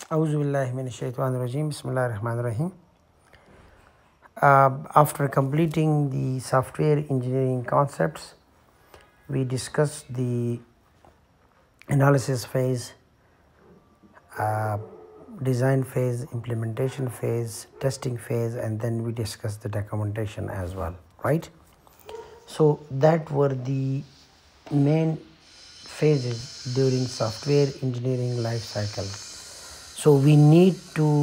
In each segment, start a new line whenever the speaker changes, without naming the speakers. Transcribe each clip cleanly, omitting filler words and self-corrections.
Auzubillahi minash-shaytanir-rajim. Bismillahir-rahmanir-rahim. After completing the software engineering concepts, we discussed the analysis phase, design phase, implementation phase, testing phase, and then we discussed the documentation as well, right? So that were the main phases during software engineering life cycle. So we need to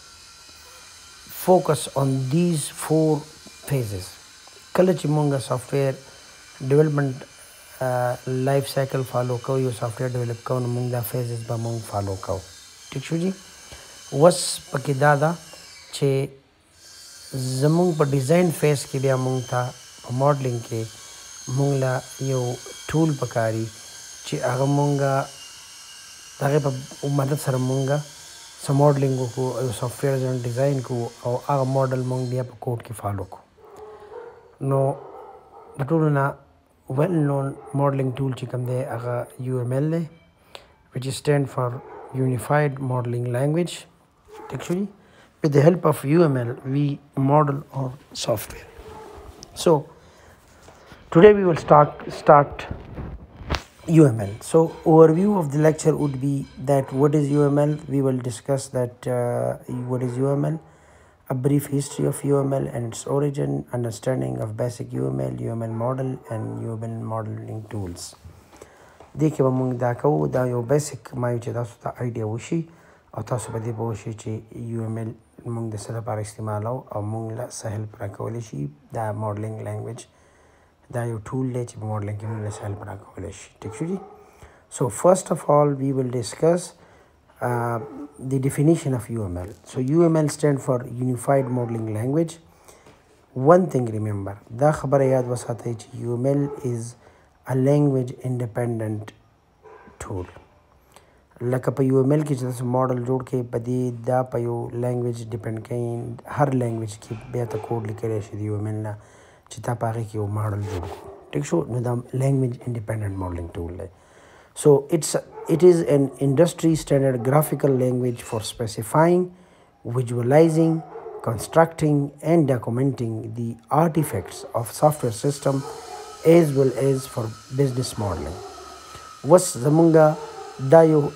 focus on these four phases. कल چې مونږ software development life cycle follow کوو یو software develop کوو نو مونږ دا phases به مونږ follow کوو. ٹھیک شو جی؟ وس پکې دا ده چې زمونږ په ډیزاین فیز کې بیا مونږ ته په ماډلینګ کې مونږ له یو ټول پکاري چې هغه مونږ دغه په مدد سره مونږ سم ماډلینګ وکړو او سافټویر ځان ډیزاین کوو او هغه ماډل مونږ بیا په کوډ کې فالو کوو. نو د ټولو نه ویل نون ماډلینګ ټول چې کوم دی هغه UML دی which stand for Unified Modeling Language. ٹھیک شو جی؟ with the help of UML we model our software. So today we will start UML. So overview of the lecture would be that what is UML. We will discuss that what is UML, a brief history of UML and its origin, understanding of basic UML, UML model and UML modeling tools. دې کې به مونږ دا کوو دا یو بیسک ما یو چې تاسو ته آیډیا وشي او تاسو به دې پوه شئ چې UML مونږ د څه لپاره استعمالوو او مونږ له څه هیلپ راکولی شي. دا ماډلینګ لینګویج دا یو ټول دی چې په ماډلینګ کې موږ له څه هیلپ راکولی شي. ټیک شو جي؟ So first of all we will discuss the definition of UML. So UML stand for Unified Modeling Language. One thing remember, دا خبره یاد وساتئ چې UML is a language independent tool. لکه په UML کې چې تاسو ماډل جوړ کړئ په دې دا په یو لینګویج ډیپینډ کوي. هر لینګویج کې بیا ته کوډ لیکلی شي د UML نه چې تا په هغې کې یو ماډل جوړ کړو. ټیک شو؟ نو دا لینګویج انډیپینډنټ ماډلینګ ټول دی. So it is an industry standard graphical language for specifying, visualizing, constructing and documenting the artifacts of software system as well as for business modeling. Was زمونږ دا یو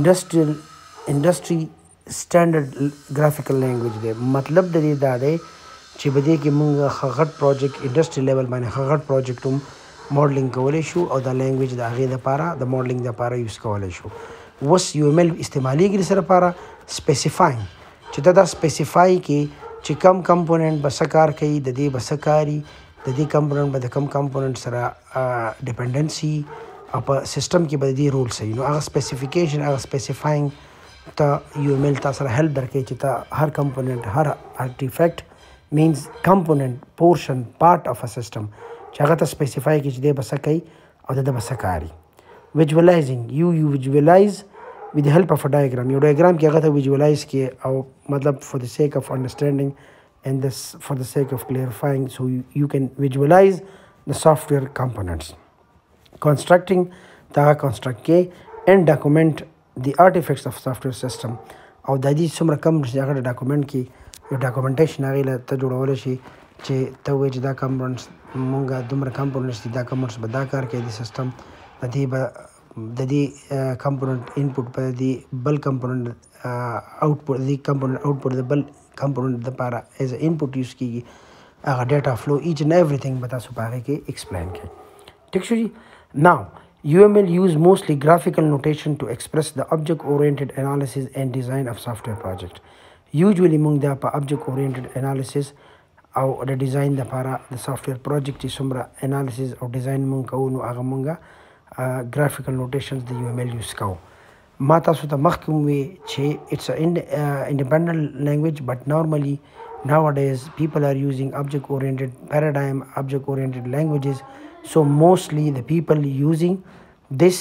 industry standard graphical language دی. مطلب د دې دا دی چې په دې کې مونږ ښه غټ پروجیکټ انډسټري لیول باندې ښه غټ پروجیکټ هم ماډلینګ کولی شو او دا لینګویج د هغې دپاره د ماډلینګ دپاره یوز کولی شو. اوس UML استعمالیږي د څه لپاره؟ سپیسیفاینګ چې ته دا سپیسیفای کې چې کم کمپوننټ به څه کار کوي، د دې به څه کاري، د دې کمپوننټ به د کم کمپوننټ سره ډیپنډنسي او په سیسټم کې به د دې رول صحیح. نو هغه سپیسیفیکیشن هغه سپیسیفاینګ ته UML تا سره هیلپ درکوي چې ته هر کمپوننټ هر آرټیفیکټ means component portion part of a system چې هغه ته سپیسیفای کړي چې دی به څه کوي او د ده به څه کاري. ویجوالایزینګ you visualize with the help of a diagram. یو ډایګرام کې هغه ته ویجوالایز کړي او مطلب for the sake of understanding and this for the sake of clarifying so you can visualize the software components. Constructing دا construct کې and document the artifacts of software system او د دې څومره کم چې هغه ډاکومنټ کې یو ډاکومنټیشن هغې له ته جوړولی شي چې ته وایې چې دا کمپوننټس مونږ دومره کمپوننټس دي دا کمپوننټس به دا کار کوي د سیسټم د دې به د دې کمپوننټ انپوټ په دې بل کمپوننټ آوټپوټ د دې کمپوننټ آوټپوټ د بل کمپوننټ دپاره ایز ا انپوټ یوز کېږي. هغه ډیټا فلو ایچ اینډ ایوریثینګ به تاسو په هغې کې ایکسپلین کړئ. ټیک شو جي؟ ناو UML use mostly graphical notation to express the object-oriented analysis and design of software project. Usually مونږ دا په object-oriented analysis او د ډیزاین دپاره د سافټویر پروجیکټ چې څومره انالیسز او ډیزاین مونږ کوو نو هغه مونږ ګرافیکل نوټیشنز د UML یوز کوو. ما تاسو ته مخکې هم وی چې it's an independent language but normally nowadays people are using object-oriented paradigm, object-oriented languages. So mostly the people using this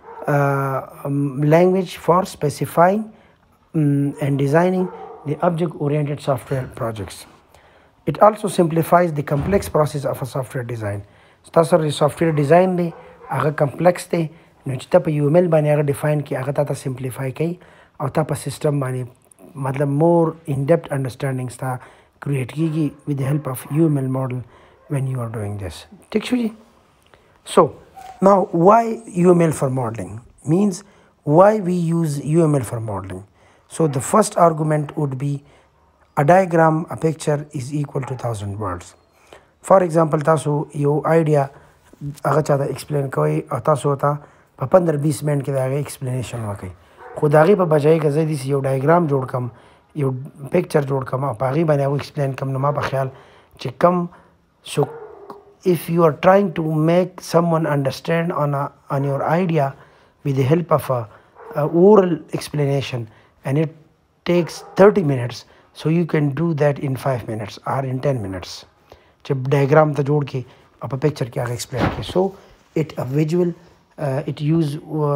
language for specifying and designing the object-oriented software projects. It also simplifies the complex process of a software design. تاسو سره software design دی هغه complex دی نو چې ته په UML باندې هغه ډیفاین کړي هغه تا ته سمپلیفای کوي او تا په سیستم باندې مطلب مور ان ډیپت انډرسټانډینګ ستا کریټ کیږي with the help of UML model when you are doing this. ٹھیک شو جی. So now why UML for modeling means why we use UML for modeling. So the first argument would be a diagram, a picture is equal to 1000 words. For example تاسو یو آیډیا هغه چاته ایکسپلین کوئ او تاسو ته په 15-20 منټ کې د هغې ایکسپلینیشن وکړئ خو د هغې په بجایي که زه داسې یو ډایګرام جوړ کړم یو پکچر جوړ کړم او په هغې باندې هغه ایکسپلین کړم نو ما په خیال چې کم so if you are trying to make someone understand on your idea with the help of a oral explanation and it takes 30 minutes so you can do that in 5 minutes or in 10 minutes چې ډایګرام ته جوړ کې او په پکچر کې هغه ایکسپلین کړي so it a visual it use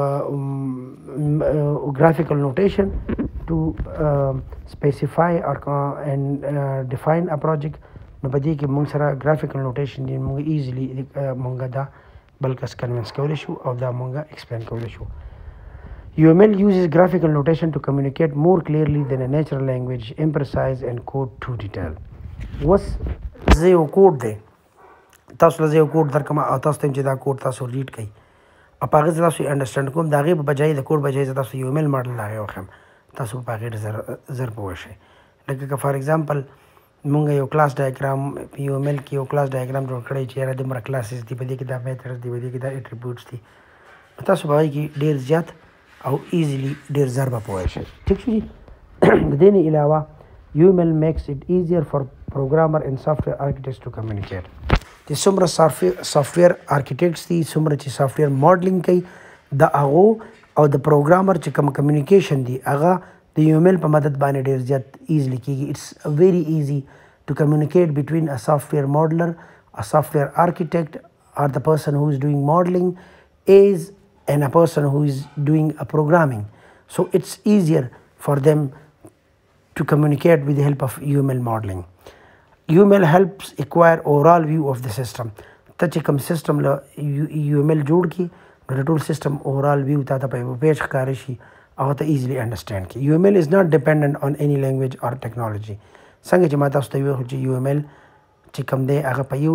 graphical notation to specify or and define a project نو په دې کې موږ سره graphical notation دی موږ easily موږ دا بلکې کنوینس کولی شو او دا موږ ایکسپلین کولی شو. UML uses graphical notation to communicate more clearly than a natural language, imprecise and code too detailed. اوس زه یو کوډ دی تاسو له زه یو کوډ درکړم او تاسو ته یم چې دا کوډ تاسو ریډ کړئ او په هغې زه تاسو انډرسټینډ کوم د هغې په بجایي د کوډ بجایي زه تاسو UML ماډل د هغې وښیم تاسو په هغې ډېر زر پوه شئ. لکه که فار ایگزامپل مونږ یو کلاس ډایګرام په UML کې یو کلاس ډایګرام جوړ کړی چې یاره دومره کلاسز دي په دې کې دا میتھډز دي په دې کې دا اټریبیوټس دي تاسو په هغې کې ډېر زیات او ایزیلی ډېر زر به پوه شئ. ټیک شو جي. د دې نه علاوه UML makes it easier for programmer and software architects to communicate. چې څومره سافټویر آرکیټیکټس دي څومره چې سافټویر ماډلینګ کوي د هغو او د پروګرامر چې کوم کمیونیکیشن دی هغه د UML په مدد باندې ډېر زیات ایزلی کیږي. It's very easy to communicate between a software modeler, a software architect or the person who is doing modeling is and a person who is doing a programming. So it's easier for them to communicate with the help of UML modeling. UML helps acquire overall view of the system. ته چې کوم سیسټم له UML جوړ کړي نو د ټول سیسټم overall view تا ته په یو پیج ښکاره شي هغه ته ایزلی انډرسټینډ کړي. UML is not dependent on any language or technology. څنګه چې ما تاسو ته ویل چې UML چې کوم دی هغه په یو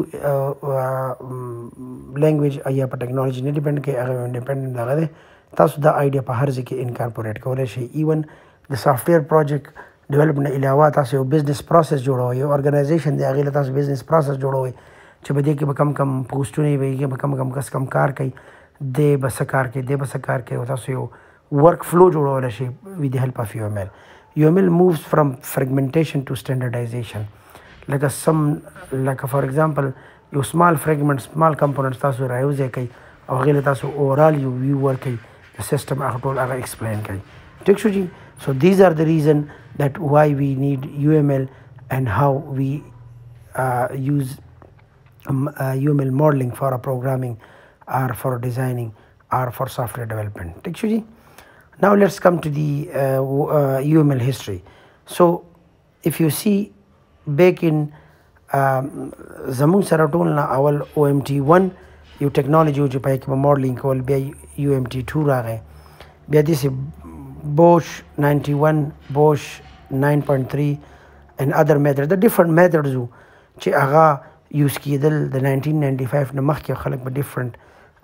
لینګویج یا په ټیکنالوژي نه ډیپینډ کوي هغه انډیپینډنټ هغه دی تاسو دا آیډیا په هر ځای کې انکارپوریټ کولی شئ. ایون د سافټویر پروجیکټ ډیولپمنټ علاوه تاسو یو بزنس پروسس جوړوئ یو ارګنایزیشن دی هغې له تاسو بزنس پروسس جوړوئ چې په دې کې به کم کم پوسټونه وي هغې به کم کس کم کار کوي دی به څه کار کوي دی به څه کار کوي او تاسو یو ورک فلو جوړولی شئ with the help of UML. UML moves from fragmentation to standardization. لکه فار ایگزامپل یو سمال فریګمنټ سمال کمپوننټس تاسو رایوځای کوئ او هغې له تاسو اوورال یو ویو ورکوي د سیسټم هغه ټول هغه ایکسپلین کوي. ټیک شو جي. So these are the reason that why we need UML and how we use UML modeling for a programming or for designing or for software development. ٹھیک شو جی. Now let's come to the UML history. So if you see back in زمونږ سره ټول نه اول OMT1 یو ټیکنالوجي و چې په کې به modeling کول بیا UMT2 راغی بیا داسې Bosch 91, Bosch 9.3 and other methods the different methods چې هغه یوز کېدل د 1995 نه مخکې خلک به different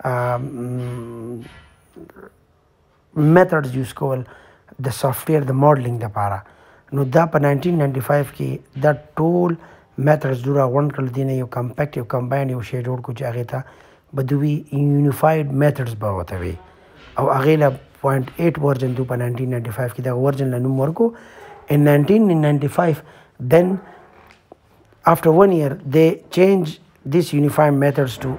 methods یوز کول د سافټویر د modeling دپاره نو دا په 1995 کې دا ټول methods دوره غونډ کړل دي نه یو کمپیکټ یو کمباینډ یو شی جوړ کړو چې هغې ته به دوی یونیفاید methods به ورته وي او هغې له 0.8 ورژن دو په 1995 کې دغه ورژن له نوم ورکو. In 1995 then after 1 year they changed these unified methods to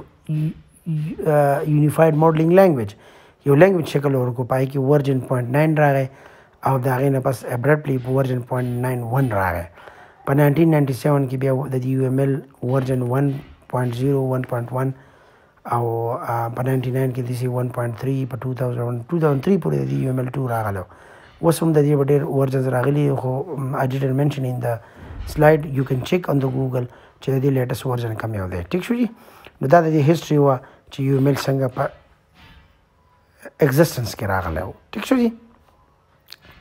unified modeling language یو لینګویج شکل ورکو پای کې ورژن 0.9 راغی او د هغې نه پس ابرپلی په ورژن 0.91 راغی. په 1997 کې بیا د UML ورژن 1.0 1.1 او په 99 کې داسې 1.3 په 2003 پورې د UML2 راغلی. اوس هم د دې به ډېر ورژنز راغلي خو I didn't mention in the slide. You can check on the Google چې د دې لیټسټ ورژن کوم یو دی. ټیک شو جي. نو دا د دې هسټري وه چې UML څنګه په ایگزسټنس کې راغلی و. ټیک شو جي.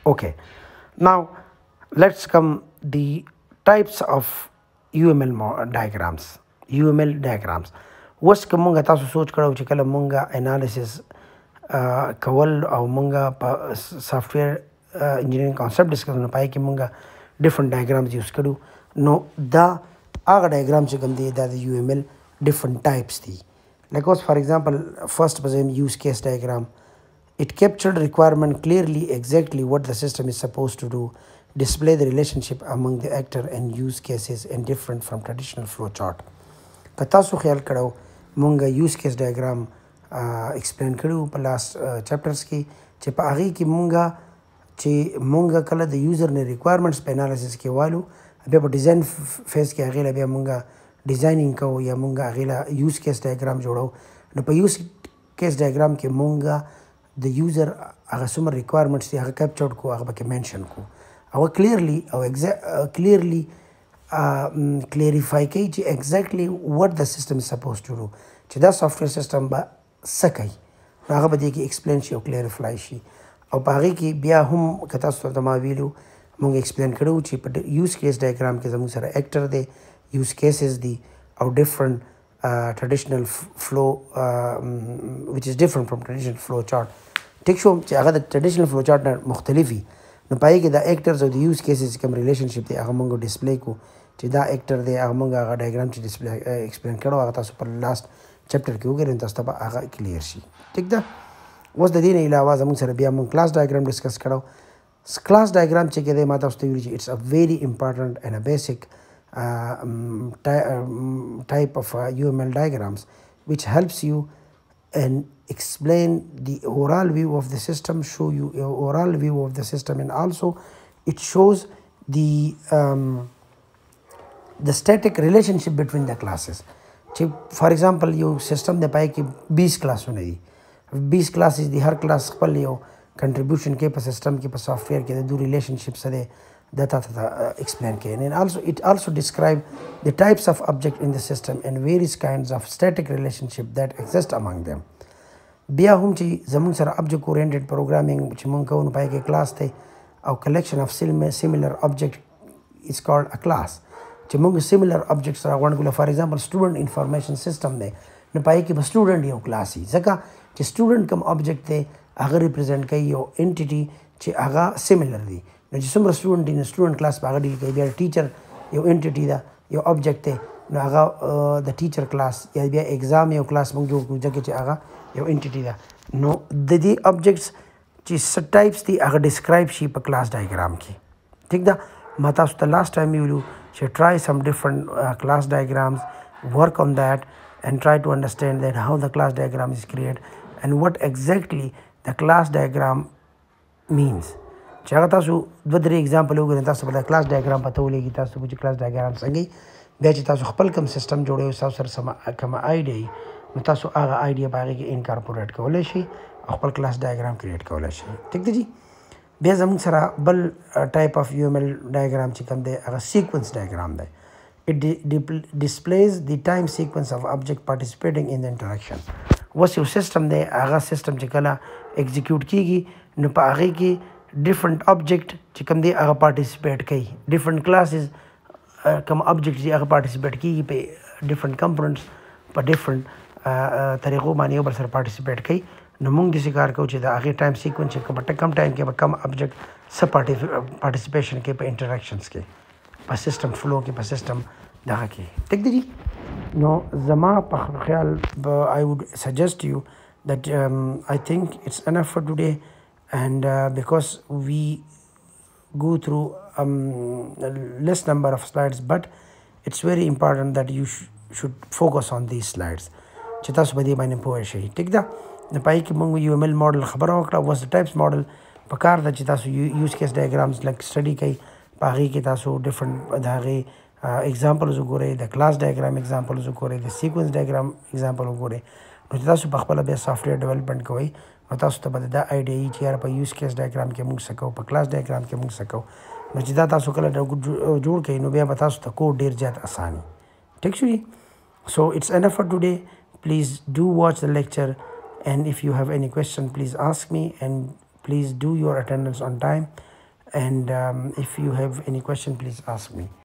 Okay, now let's come the types of UML diagrams. UML diagrams. وس که مونږه تاسو سوچ کړو چې کله مونږه انالیسس کول او مونږه په سافټویر انجینرینګ کانسپټ ډسکس نه پای کې مونږه ډیفرنٹ ډایګرامز یوز کړو نو دا هغه ډایګرام چې کوم دی دا د UML ډیفرنٹ ټایپس دي. like for example first was in use case diagram. It captured requirement clearly exactly what the system is supposed to do, display the relationship among the actor and use cases and different from traditional flow chart. که تاسو خیال کړو مونږه یوز کیس ډایګرام ایکسپلین کړو په لاست چپټرز کې چې په هغې کې مونږه کله د یوزر نه ریکوایرمنټس په انالیسس کې والو بیا په ډیزاین فیز کې هغې له بیا مونږه ډیزاینینګ کوو یا مونږه هغې له یوز کیس ډایګرام جوړو. نو په یوز کیس ډایګرام کې مونږه د یوزر هغه څومره ریکوایرمنټس دي هغه کیپچر کړو هغه پکې مینشن کړو هغه کلیرلی او کلیرلی clarify کوي چې exactly what the system is supposed to do چې دا سافټویر سیسټم به څه کوي نو هغه به دې کې ایکسپلین شي او کلیریفای شي او په هغې کې بیا هم که تاسو ته ما ویلو مونږ ایکسپلین کړو چې په یوز کیس ډایګرام کې زموږ سره ایکټر دی یوز کیسز دي او ډفرنٹ traditional flow which is different from traditional flow chart. ټیک شو چې هغه د traditional flow chart نه مختلف وي نو پای کې د ایکټرز او د یوز کیسز کوم ریلیشنشپ دی هغه مونږ ډسپلی کو چې دا ایکټر دی هغه مونږ هغه ډایګرام چې ډسپلی ایکسپلین کړو هغه تاسو په لاست چپټر کې وګورئ تاسو ته هغه کلیر شي. ټیک ده اوس د دې نه علاوه زموږ سره بیا مونږ کلاس ډایګرام ډسکس کړو. کلاس ډایګرام چې کې دی ما تاسو ته ویل چې اټس ا ویری امپورټنټ اینڈ ا بیسک type of UML diagrams which helps you and explain the overall view of the system, show you a overall view of the system, and also it shows the static relationship between the classes. For example your system د پای کې 20 کلاسونه دي 20 کلاسز دي هر کلاس خپل یو کنټریبیوشن کې په سیستم کې په سافټویر کې د دوه ریلیشنشپ سره that explain can and also it also describe the types of object in the system and various kinds of static relationship that exist among them. بیا هم چې زموږ سره object oriented programming چې مونږ کوو نو پای کې کلاس دی او collection of similar object is called a class. چې مونږ similar objects را غونډو for example student information system دی نو پای کې به student یو کلاس وي ځکه چې student کوم object دی هغه represent کوي یو entity چې هغه similar دی نو چې څومره سټوډنټ دي نو سټوډنټ کلاس په هغه ډیل کوي بیا ټیچر یو انټیټي ده یو آبجیکټ دی نو هغه د ټیچر کلاس یا بیا ایگزام یو کلاس موږ جوړ کړو ځکه چې هغه یو انټیټي ده نو د دې آبجیکټس چې څه ټایپس دي هغه ډسکرایب شي په کلاس ډایګرام کې. ټیک ده ما تاسو ته لاست ټایم ویلو چې ټرای سم ډفرنٹ کلاس ډایګرامز ورک آن دیٹ and try to understand that how the class diagram is created and what exactly the class diagram means. چې هغه تاسو دوه درې اگزامپل وګورئ تاسو به د کلاس ډایګرام پته ولګي تاسو چې کلاس ډایګرام څنګه بیا چې تاسو خپل کوم سیستم جوړوي تاسو سره کوم آیډیا نو تاسو هغه آیډیا په هغې کې انکارپوریټ کولی شئ او خپل کلاس ډایګرام کریټ کولی شئ. ټیک دی جی بیا زموږ سره بل ټایپ اف UML ډایګرام چې کوم دی هغه سیکوینس ډایګرام دی. It displays the time sequence of object participating in the interaction. اوس یو سیستم دی هغه سیستم چې کله ایگزیکیوټ کیږي نو په هغې کې different object چې کوم دی هغه پارټیسپیټ کوي different classes کوم object چې هغه پارټیسپیټ کیږي په different components په different طریقو باندې یو بل سره پارټیسپیټ کوي نو موږ داسې کار کوو چې د هغې ټایم سیکوینس چې په کم ټایم کې به کم object څه پارټیسپیشن کوي په انټراکشنز کې په سیسټم فلو کې په سیسټم دغه کې. ټیک دی نو زما په خیال I would suggest you that I think it's enough for today. And because we go through less number of slides but it's very important that you should focus on these slides چې تاسو به دې باندې پوه شئ. ټیک ده د پای کې موږ UML model خبره وکړه was the types model په کار ده چې تاسو use case diagrams like study کوي په هغې کې تاسو different د هغې examples وګورئ د class diagram examples وګورئ د sequence diagram example وګورئ نو چې تاسو په خپله بیا سافټویر ډیولپمنټ کوئ نو تاسو ته به دا آیډیا وي چې یاره په یوز کیس ډایګرام کې موږ څه کوو په کلاس ډایګرام کې موږ څه کوو نو چې دا تاسو کله جوړ کړئ نو بیا به تاسو ته کوډ ډېر زیات اسان وي. ټیک شو جي سو اټس انف فار ټوډے. پلیز ډو واچ د لیکچر and if you have any question please ask me and please do your attendance on time And if you have any question, please ask me.